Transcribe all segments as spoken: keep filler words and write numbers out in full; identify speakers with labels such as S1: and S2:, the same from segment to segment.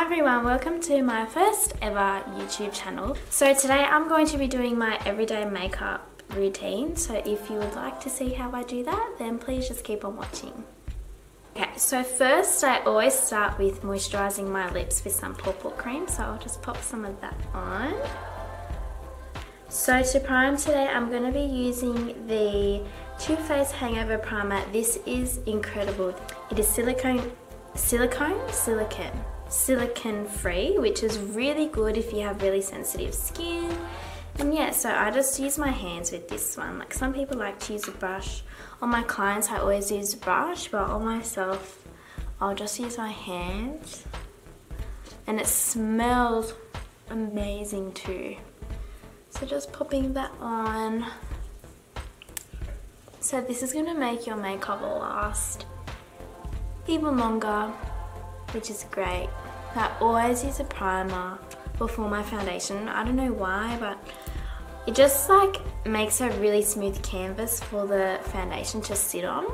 S1: Hi everyone, welcome to my first ever YouTube channel. So today I'm going to be doing my everyday makeup routine. So if you would like to see how I do that, then please just keep on watching. Okay, so first I always start with moisturising my lips with some purple cream. So I'll just pop some of that on. So to prime today, I'm going to be using the Toofaced Hangover Primer. This is incredible. It is silicone, silicone, silicone. silicone free, which is really good if you have really sensitive skin. And yeah, so I just use my hands with this one. Like some people like to use a brush. On my clients I always use a brush, but on myself I'll just use my hands. And it smells amazing too. So just popping that on. So this is going to make your makeup last even longer, which is great. I always use a primer before my foundation. I don't know why, but it just like makes a really smooth canvas for the foundation to sit on.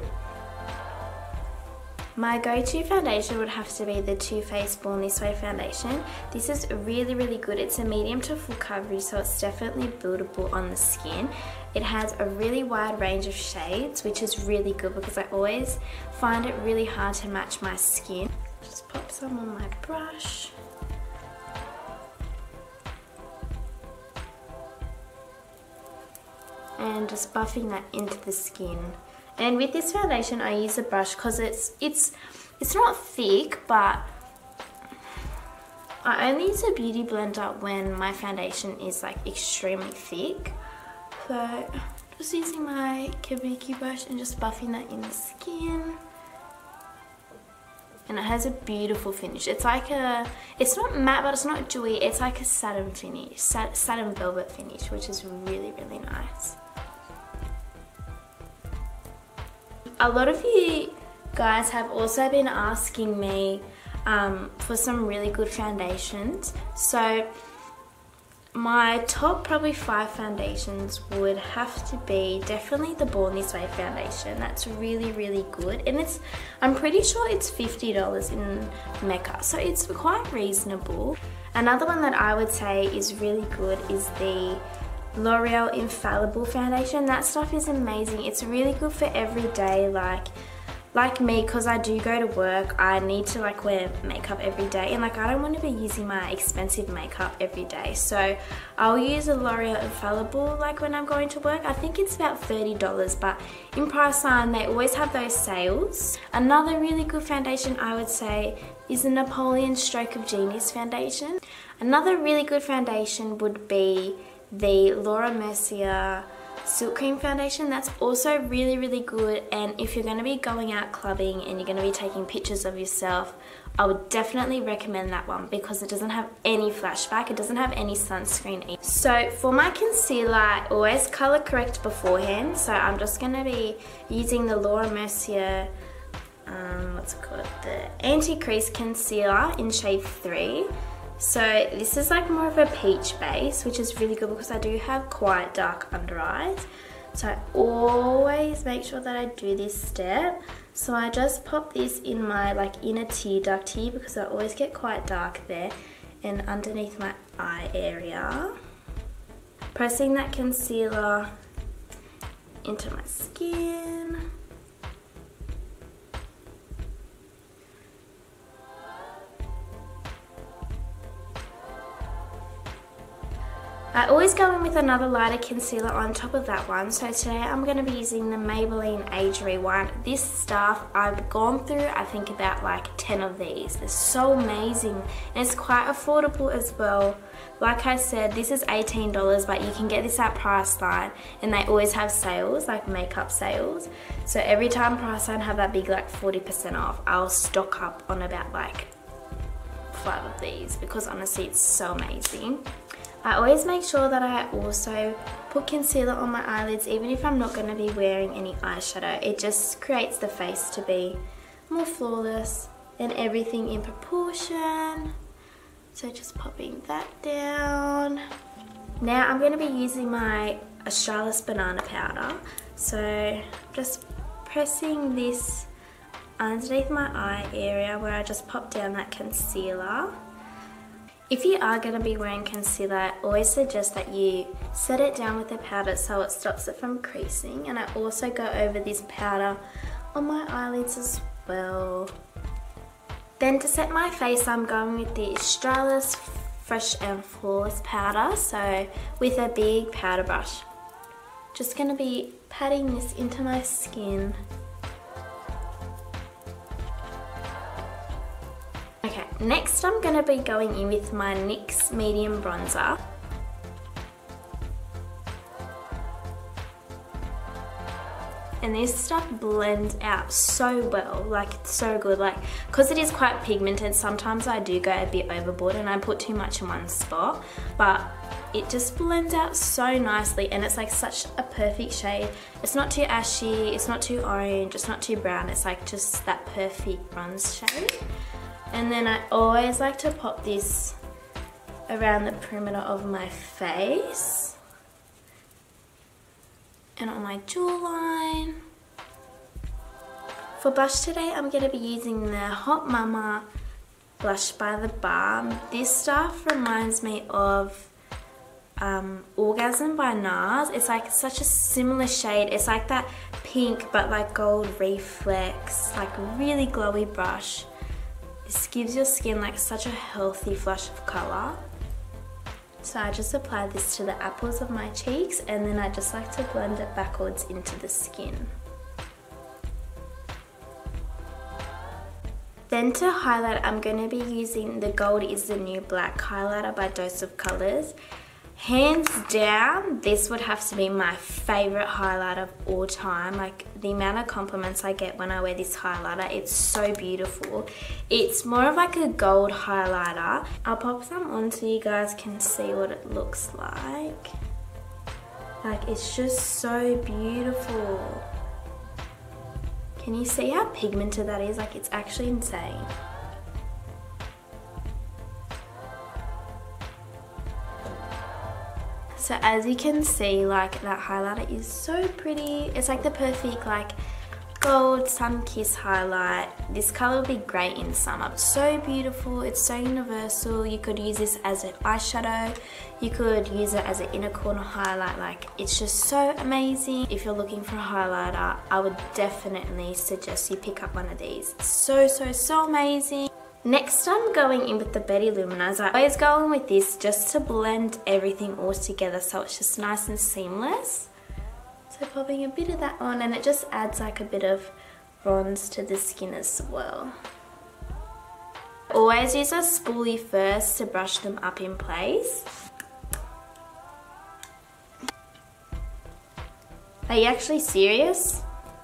S1: My go-to foundation would have to be the Toofaced Born This Way foundation. This is really, really good. It's a medium to full coverage, so it's definitely buildable on the skin. It has a really wide range of shades, which is really good because I always find it really hard to match my skin. Just pop some on my brush. And just buffing that into the skin. And with this foundation I use a brush because it's it's it's not thick, but I only use a beauty blender when my foundation is like extremely thick. So just using my kabuki brush and just buffing that in the skin. And it has a beautiful finish. It's like a, it's not matte, but it's not dewy. It's like a satin finish, sat, satin velvet finish, which is really, really nice. A lot of you guys have also been asking me um, for some really good foundations. So my top probably five foundations would have to be definitely the Born This Way foundation. That's really, really good. And it's, I'm pretty sure it's fifty dollars in Mecca. So it's quite reasonable. Another one that I would say is really good is the L'Oreal Infallible foundation. That stuff is amazing. It's really good for every day, like like me, because I do go to work. I need to like wear makeup every day, and like I don't want to be using my expensive makeup every day, so I'll use a L'Oreal Infallible like when I'm going to work. I think it's about thirty dollars, but in Priceline they always have those sales. Another really good foundation I would say is the Napoleon Stroke of Genius foundation. Another really good foundation would be the Laura Mercier Silk Cream foundation. That's also really, really good. And if you're going to be going out clubbing and you're going to be taking pictures of yourself, I would definitely recommend that one because it doesn't have any flashback. It doesn't have any sunscreen either. So for my concealer, I always color correct beforehand. So I'm just going to be using the Laura Mercier, um, what's it called? The Anti-Crease Concealer in shade three. So this is like more of a peach base, which is really good because I do have quite dark under eyes. So I always make sure that I do this step. So I just pop this in my like inner tear duct here because I always get quite dark there and underneath my eye area. Pressing that concealer into my skin. I always go in with another lighter concealer on top of that one. So today I'm going to be using the Maybelline Age Rewind. This stuff, I've gone through I think about like ten of these. They're so amazing and it's quite affordable as well. Like I said, this is eighteen dollars, but you can get this at Priceline and they always have sales, like makeup sales. So every time Priceline have that big like forty percent off, I'll stock up on about like five of these because honestly it's so amazing. I always make sure that I also put concealer on my eyelids even if I'm not going to be wearing any eyeshadow. It just creates the face to be more flawless and everything in proportion. So just popping that down. Now I'm going to be using my Australis banana powder. So just pressing this underneath my eye area where I just pop down that concealer. If you are going to be wearing concealer, I always suggest that you set it down with a powder so it stops it from creasing. And I also go over this powder on my eyelids as well. Then to set my face, I'm going with the Australis Fresh and Flawless powder. So with a big powder brush. Just going to be patting this into my skin. Okay, next I'm going to be going in with my NYX medium bronzer. And this stuff blends out so well, like it's so good. Like, because it is quite pigmented, sometimes I do go a bit overboard and I put too much in one spot, but it just blends out so nicely and it's like such a perfect shade. It's not too ashy, it's not too orange, it's not too brown, it's like just that perfect bronze shade. And then I always like to pop this around the perimeter of my face and on my jawline. For blush today, I'm going to be using the Hot Mama Blush by the Balm. This stuff reminds me of um, Orgasm by NARS. It's like such a similar shade. It's like that pink but like gold reflex, like really glowy brush. This gives your skin like such a healthy flush of colour. So I just apply this to the apples of my cheeks and then I just like to blend it backwards into the skin. Then to highlight, I'm going to be using the Gold is the New Black highlighter by Dose of Colours. Hands down, this would have to be my favourite highlighter of all time. Like the amount of compliments I get when I wear this highlighter, it's so beautiful. It's more of like a gold highlighter. I'll pop some on so you guys can see what it looks like. Like it's just so beautiful. Can you see how pigmented that is? Like it's actually insane. So as you can see, like that highlighter is so pretty. It's like the perfect like gold sun kiss highlight. This color would be great in summer. It's so beautiful, it's so universal. You could use this as an eyeshadow. You could use it as an inner corner highlight. Like it's just so amazing. If you're looking for a highlighter, I would definitely suggest you pick up one of these. It's so, so, so amazing. Next I'm going in with the Betty-lou manizer. I always go in with this just to blend everything all together so it's just nice and seamless. So popping a bit of that on and it just adds like a bit of bronze to the skin as well. Always use a spoolie first to brush them up in place. Are you actually serious?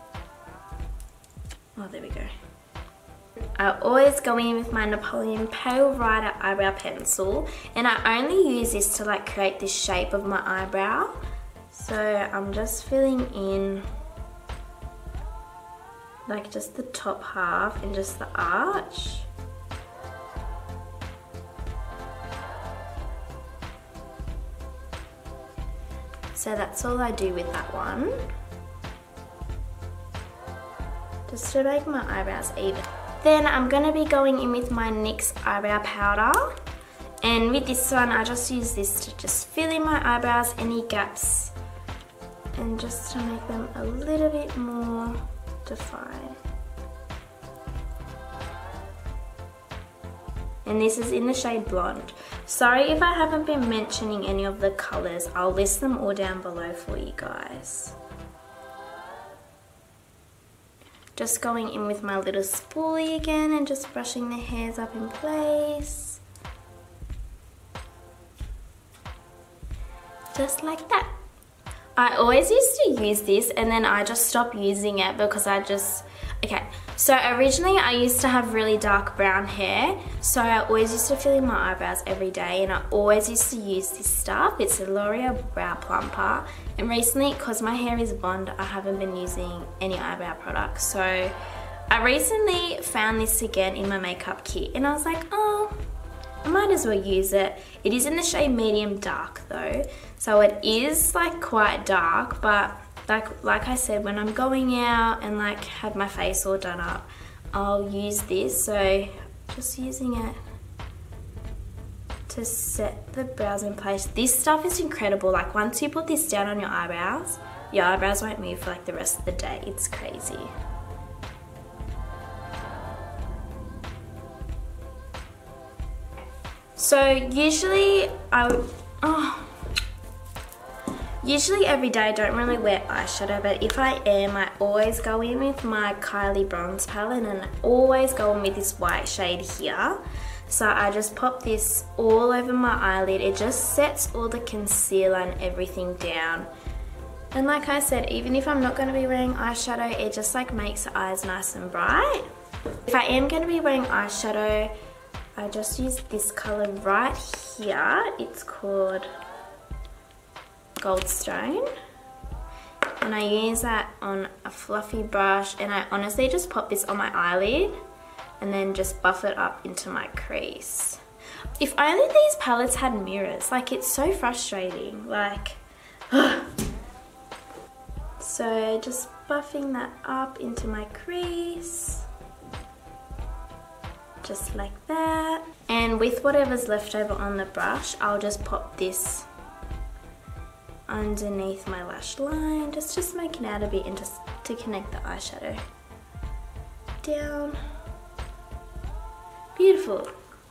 S1: Oh, there we go. I always go in with my Napoleon Pale Rider eyebrow pencil and I only use this to like create this shape of my eyebrow. So I'm just filling in like just the top half and just the arch. So that's all I do with that one. Just to make my eyebrows even. Then I'm going to be going in with my NYX eyebrow powder. And with this one, I just use this to just fill in my eyebrows, any gaps, and just to make them a little bit more defined. And this is in the shade Blonde. Sorry if I haven't been mentioning any of the colours. I'll list them all down below for you guys. Just going in with my little spoolie again and just brushing the hairs up in place. Just like that. I always used to use this and then I just stopped using it because I just, okay. So originally I used to have really dark brown hair, so I always used to fill in my eyebrows every day and I always used to use this stuff. It's a L'Oreal Brow Plumper, and recently, because my hair is blonde, I haven't been using any eyebrow products. So I recently found this again in my makeup kit and I was like, oh, I might as well use it. It is in the shade medium dark though, so it is like quite dark, but Like, like I said, when I'm going out and like have my face all done up, I'll use this. So just using it to set the brows in place. This stuff is incredible. Like once you put this down on your eyebrows, your eyebrows won't move for like the rest of the day. It's crazy. So usually I would, oh, usually every day I don't really wear eyeshadow, but if I am, I always go in with my Kylie bronze palette and I always go in with this white shade here. So I just pop this all over my eyelid. It just sets all the concealer and everything down. And like I said, even if I'm not going to be wearing eyeshadow, it just like makes the eyes nice and bright. If I am going to be wearing eyeshadow, I just use this colour right here. It's called Goldstone. And I use that on a fluffy brush and I honestly just pop this on my eyelid and then just buff it up into my crease. If only these palettes had mirrors, like it's so frustrating, like, so just buffing that up into my crease. Just like that. And with whatever's left over on the brush, I'll just pop this underneath my lash line, just, just making out a bit and just to connect the eyeshadow down. Beautiful.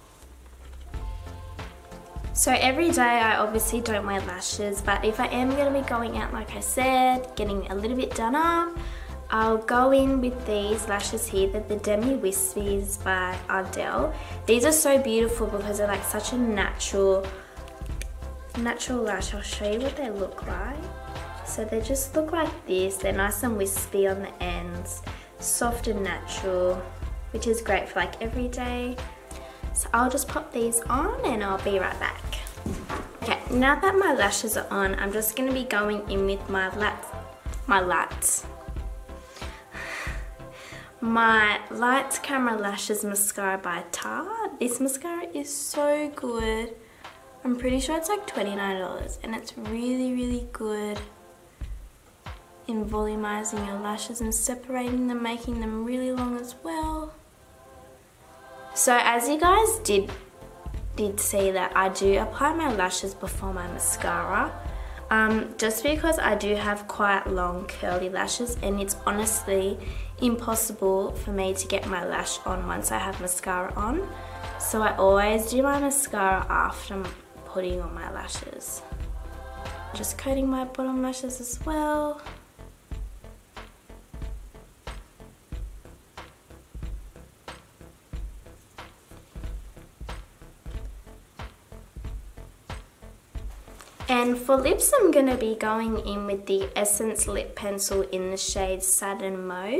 S1: So every day I obviously don't wear lashes, but if I am going to be going out, like I said, getting a little bit done up, I'll go in with these lashes here. They're the Demi Wispies by Ardell. These are so beautiful because they're like such a natural, natural lash. I'll show you what they look like. So they just look like this. They're nice and wispy on the ends, soft and natural, which is great for like every day. So I'll just pop these on and I'll be right back. Okay, now that my lashes are on, I'm just going to be going in with my lats, my lats. My Lights Camera Lashes mascara by Tarte. This mascara is so good. I'm pretty sure it's like twenty-nine dollars and it's really, really good in volumizing your lashes and separating them, making them really long as well. So as you guys did, did see that I do apply my lashes before my mascara. Um, just because I do have quite long curly lashes and it's honestly impossible for me to get my lash on once I have mascara on. So I always do my mascara after putting on my lashes. Just coating my bottom lashes as well. And for lips, I'm going to be going in with the Essence Lip Pencil in the shade Satin Mauve.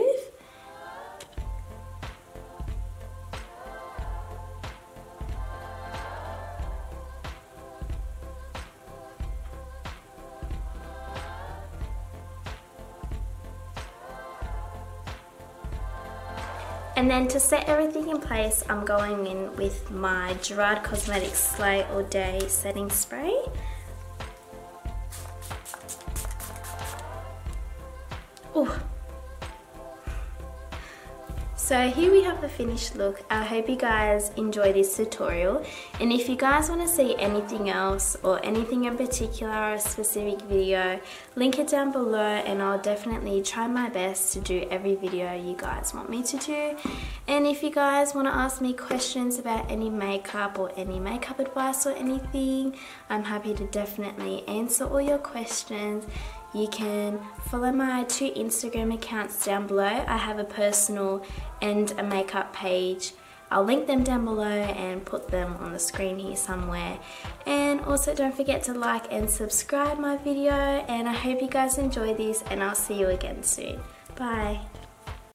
S1: And then to set everything in place, I'm going in with my Gerard Cosmetics Slay All Day Setting Spray. Ooh. So here we have the finished look. I hope you guys enjoy this tutorial, and if you guys want to see anything else or anything in particular or a specific video, link it down below and I'll definitely try my best to do every video you guys want me to do. And if you guys want to ask me questions about any makeup or any makeup advice or anything, I'm happy to definitely answer all your questions. You can follow my two Instagram accounts down below. I have a personal and a makeup page. I'll link them down below and put them on the screen here somewhere. And also don't forget to like and subscribe my video, and I hope you guys enjoy this and I'll see you again soon. Bye.